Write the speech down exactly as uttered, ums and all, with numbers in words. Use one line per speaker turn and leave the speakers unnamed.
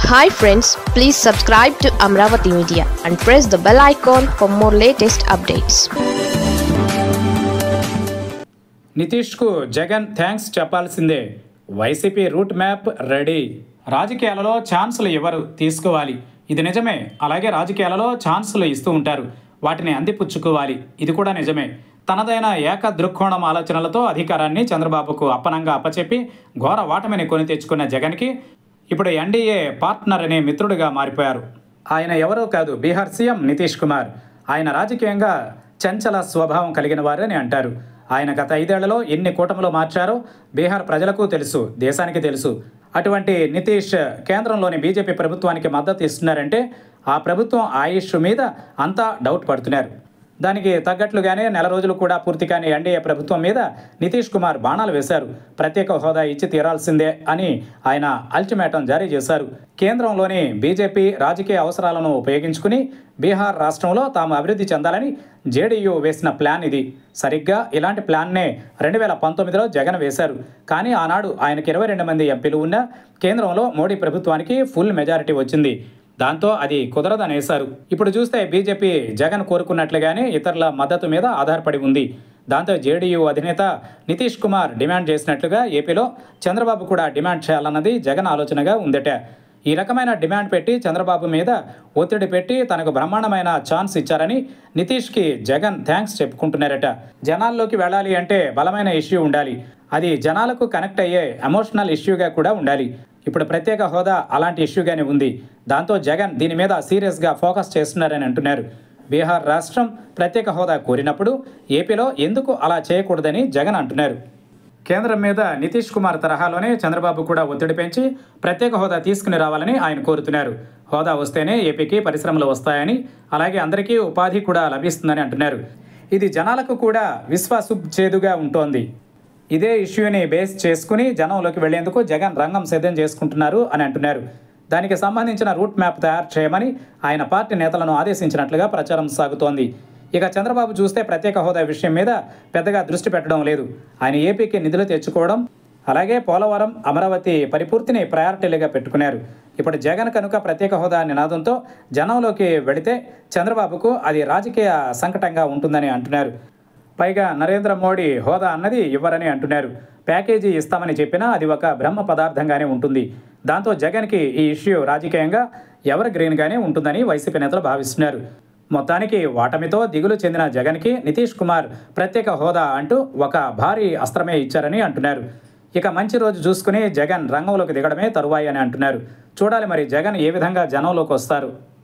Hi friends, please subscribe to Amravati Media and press the bell icon for more latest updates.
నితీష్కు Jagan thanks చెప్పాల్సిందే. YCP route map ready. రాజకీయాలలో ఛాన్సులు ఎవరు తీసుకోవాలి, ఇది నిజమే. అలాగే రాజకీయాలలో ఛాన్సులు ఇస్తూ ఉంటారు, వాటిని అందిపుచ్చుకోవాలి, ఇది కూడా నిజమే. తనదైన ఏక దృక్కోణం ఆలోచనలతో అధికారాన్ని చంద్రబాబుకు అప్పనంగా అప్పచెప్పి ఘోర వాటమిని కొని తెచ్చుకున్న జగన్కి ఇప్పుడు ఎన్డీఏ పార్ట్నర్ అనే మిత్రుడిగా మారిపోయారు. ఆయన ఎవరో కాదు, బీహార్ సీఎం నితీష్ కుమార్. ఆయన రాజకీయంగా చంచల స్వభావం కలిగిన వారని అంటారు. ఆయన గత ఐదేళ్లలో ఎన్ని కూటములు మార్చారో బీహార్ ప్రజలకు తెలుసు, దేశానికి తెలుసు. అటువంటి నితీష్ కేంద్రంలోని బీజేపీ ప్రభుత్వానికి మద్దతు ఇస్తున్నారంటే ఆ ప్రభుత్వం ఆయుష్ మీద అంతా డౌట్ పడుతున్నారు. దానికి తగ్గట్లుగానే నెల రోజులు కూడా పూర్తి కాని ఎన్డీఏ ప్రభుత్వం మీద నితీష్ కుమార్ బాణాలు వేశారు. ప్రత్యేక హోదా ఇచ్చి తీరాల్సిందే అని ఆయన అల్టిమేటం జారీ చేశారు. కేంద్రంలోని బీజేపీ రాజకీయ అవసరాలను ఉపయోగించుకుని బీహార్ రాష్ట్రంలో తాము అభివృద్ధి చెందాలని జేడీయూ వేసిన ప్లాన్ ఇది. సరిగ్గా ఇలాంటి ప్లాన్నే రెండు వేల పంతొమ్మిదిలో జగన్ వేశారు. కానీ ఆనాడు ఆయనకి ఇరవై రెండు మంది ఎంపీలు ఉన్న కేంద్రంలో మోడీ ప్రభుత్వానికి ఫుల్ మెజారిటీ వచ్చింది. దాంతో అది కుదరదనేశారు. ఇప్పుడు చూస్తే బీజేపీ జగన్ కోరుకున్నట్లుగానే ఇతరుల మద్దతు మీద ఆధారపడి ఉంది. దాంతో జేడీయూ అధినేత నితీష్ కుమార్ డిమాండ్ చేసినట్లుగా ఏపీలో చంద్రబాబు కూడా డిమాండ్ చేయాలన్నది జగన్ ఆలోచనగా ఉందట. ఈ రకమైన డిమాండ్ పెట్టి చంద్రబాబు మీద ఒత్తిడి పెట్టి తనకు బ్రహ్మాండమైన ఛాన్స్ ఇచ్చారని నితీష్కి జగన్ థ్యాంక్స్ చెప్పుకుంటున్నారట. జనాల్లోకి వెళ్ళాలి అంటే బలమైన ఇష్యూ ఉండాలి, అది జనాలకు కనెక్ట్ అయ్యే ఎమోషనల్ ఇష్యూగా కూడా ఉండాలి. ఇప్పుడు ప్రత్యేక హోదా అలాంటి ఇష్యూగానే ఉంది. దాంతో జగన్ దీని మీద సీరియస్గా ఫోకస్ చేస్తున్నారని అంటున్నారు. బీహార్ రాష్ట్రం ప్రత్యేక హోదా కోరినప్పుడు ఏపీలో ఎందుకు అలా చేయకూడదని జగన్ అంటున్నారు. కేంద్రం మీద నితీష్ కుమార్ తరహాలోనే చంద్రబాబు కూడా ఒత్తిడి పెంచి ప్రత్యేక హోదా తీసుకుని రావాలని ఆయన కోరుతున్నారు. హోదా వస్తేనే ఏపీకి పరిశ్రమలు వస్తాయని, అలాగే అందరికీ ఉపాధి కూడా లభిస్తుందని అంటున్నారు. ఇది జనాలకు కూడా విశ్వాసచ్ఛేదుగా ఉంటోంది. ఇదే ఇష్యూని బేస్ చేసుకుని జనంలోకి వెళ్లేందుకు జగన్ రంగం సిద్ధం చేసుకుంటున్నారు అని అంటున్నారు. దానికి సంబంధించిన రూట్ మ్యాప్ తయారు చేయమని ఆయన పార్టీ నేతలను ఆదేశించినట్లుగా ప్రచారం సాగుతోంది. ఇక చంద్రబాబు చూస్తే ప్రత్యేక హోదా విషయం మీద పెద్దగా దృష్టి పెట్టడం లేదు. ఆయన ఏపీకి నిధులు తెచ్చుకోవడం, అలాగే పోలవరం, అమరావతి పరిపూర్తిని ప్రయారిటీలుగా పెట్టుకున్నారు. ఇప్పుడు జగన్ కనుక ప్రత్యేక హోదా నినాదంతో జనంలోకి వెళితే చంద్రబాబుకు అది రాజకీయ సంకటంగా ఉంటుందని అంటున్నారు. పైగా నరేంద్ర మోడీ హోదా అన్నది ఇవ్వరని అంటున్నారు. ప్యాకేజీ ఇస్తామని చెప్పినా అది ఒక బ్రహ్మ పదార్థంగానే ఉంటుంది. దాంతో జగన్కి ఈ ఇష్యూ రాజకీయంగా ఎవర్ గ్రీన్గానే ఉంటుందని వైసీపీ నేతలు భావిస్తున్నారు. మొత్తానికి వాటమితో దిగులు చెందిన జగన్కి నితీష్ కుమార్ ప్రత్యేక హోదా అంటూ ఒక భారీ అస్త్రమే ఇచ్చారని అంటున్నారు. ఇక మంచి రోజు చూసుకుని జగన్ రంగంలోకి దిగడమే తరువాయి అని అంటున్నారు. చూడాలి మరి జగన్ ఏ విధంగా జనంలోకి వస్తారు.